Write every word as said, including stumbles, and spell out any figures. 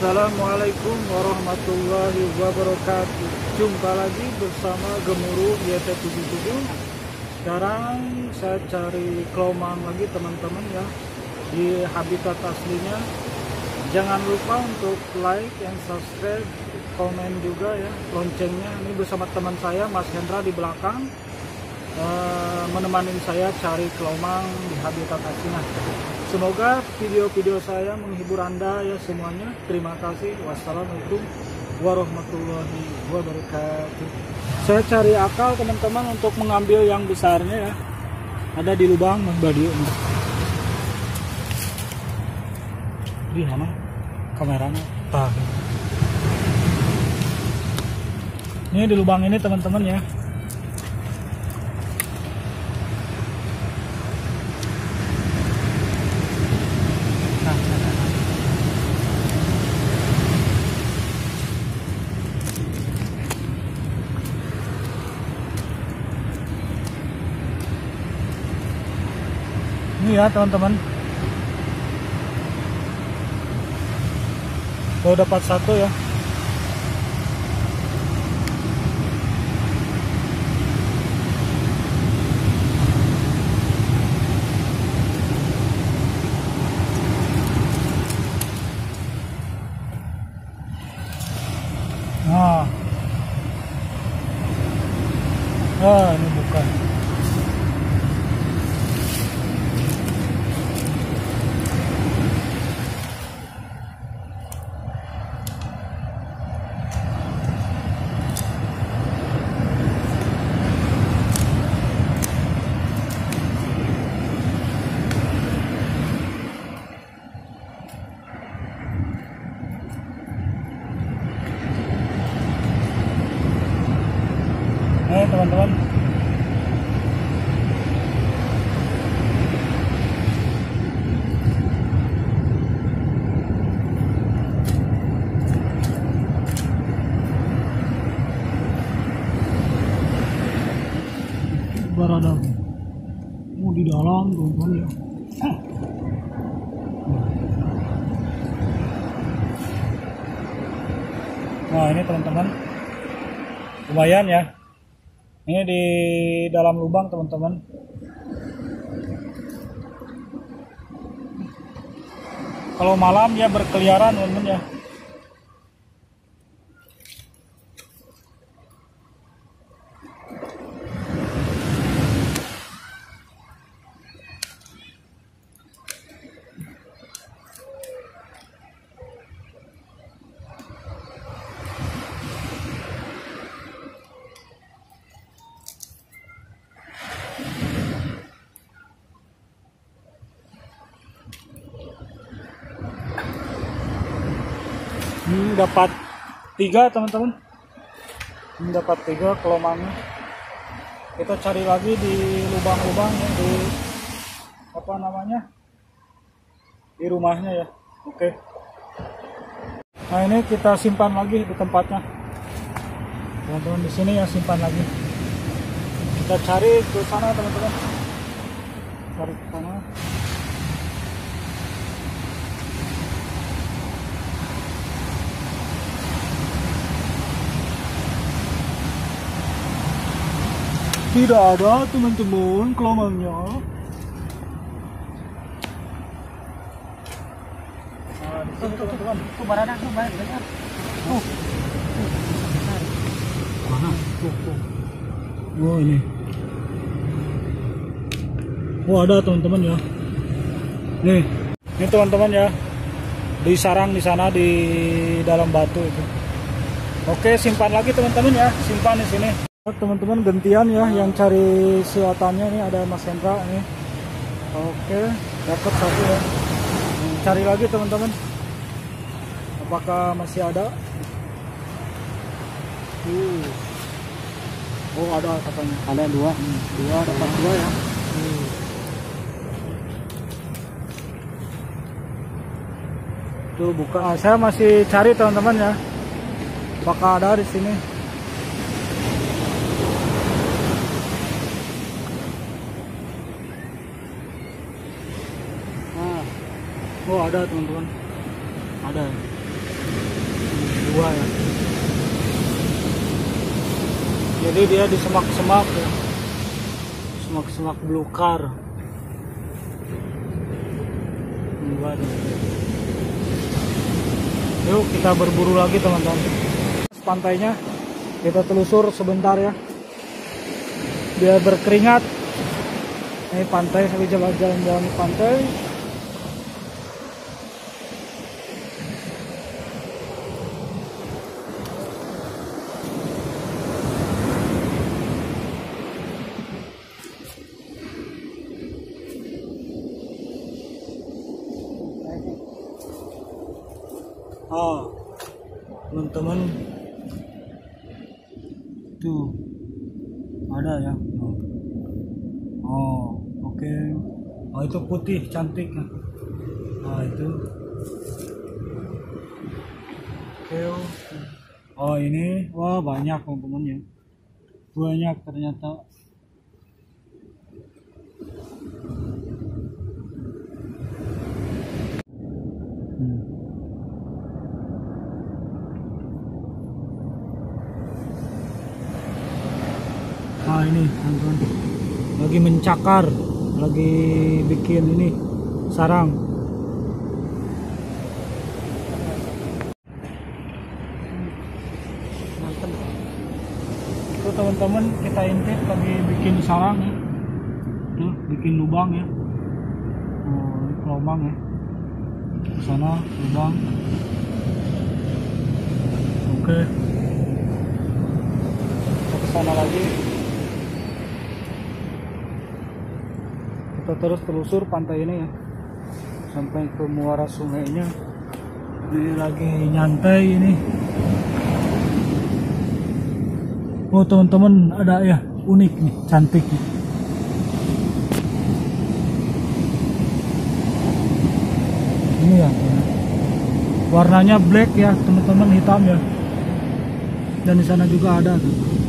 Assalamualaikum warahmatullahi wabarakatuh. Jumpa lagi bersama Gemuruh Y T tujuh puluh tujuh. Sekarang saya cari kelomang lagi teman-teman ya, di habitat aslinya. Jangan lupa untuk like and subscribe, komen juga ya, loncengnya. Ini bersama teman saya Mas Hendra di belakang, uh, menemani saya cari kelomang di habitat aslinya. Semoga video-video saya menghibur Anda ya semuanya. Terima kasih. Wassalamualaikum warahmatullahi wabarakatuh. Saya cari akal teman-teman untuk mengambil yang besarnya ya. Ada di lubang Badio. Di mana kameranya? Ah. Ini di lubang ini teman-teman ya. Ini ya teman-teman, baru dapat satu ya. Nah, ah ini bukan. Nih teman-teman, berada mau di dalam teman-teman ya. Nah ini teman-teman, lumayan ya. Ini di dalam lubang teman-teman. Kalau malam ya berkeliaran teman-teman ya. Hmm, dapat tiga teman-teman. Hmm, dapat tiga kelomangnya. Kita cari lagi di lubang-lubang ya, di apa namanya, di rumahnya ya. Oke. Nah ini kita simpan lagi di tempatnya. Teman-teman di sini ya, simpan lagi. Kita cari ke sana teman-teman. Cari ke sana. Tidak ada teman-teman kelomangnya. Nah, di sini teman-teman. Tuh barada tuh barada. Oh. Mana? Tuh, tuh. Oh ini. Oh ada teman-teman ya. Nih, ini teman-teman ya. Di sarang di sana di dalam batu itu. Oke, simpan lagi teman-teman ya. Simpan di sini. Teman-teman gantian ya yang cari siwatannya. Ini ada Mas Hendra ini. Oke, dapat satu ya. Cari lagi teman-teman, apakah masih ada? Uh. Oh ada katanya, ada dua. Hmm. Dua, dapat dua ya. Hmm. Tuh buka. Nah, saya masih cari teman-teman ya, apakah ada di sini? Oh ada teman-teman, ada. dua ya. Jadi dia di semak-semak ya, semak-semak belukar. Yuk kita berburu lagi teman-teman. Pantainya kita telusur sebentar ya, biar berkeringat. Ini pantai, sambil jalan-jalan di pantai. Oh, teman-teman, tuh ada ya. Oh, oh oke. Okay. Oh itu putih cantik. Nah itu. Oke. Okay. Oh ini, wah banyak teman-teman ya. Banyak ternyata. Nah ini teman-teman, lagi mencakar, lagi bikin ini sarang. Itu teman-teman, kita intip lagi bikin sarang ya. Tuh, bikin lubang ya. Oh, ini kelomang ya. Sana lubang. Oke. Kita ke sana lagi. Kita terus telusur pantai ini ya, sampai ke muara sungainya. Ini lagi nyantai ini. Oh teman-teman, ada ya, unik nih, cantik nih. Ini ya, warnanya black ya teman-teman, hitam ya. Dan di sana juga ada tuh.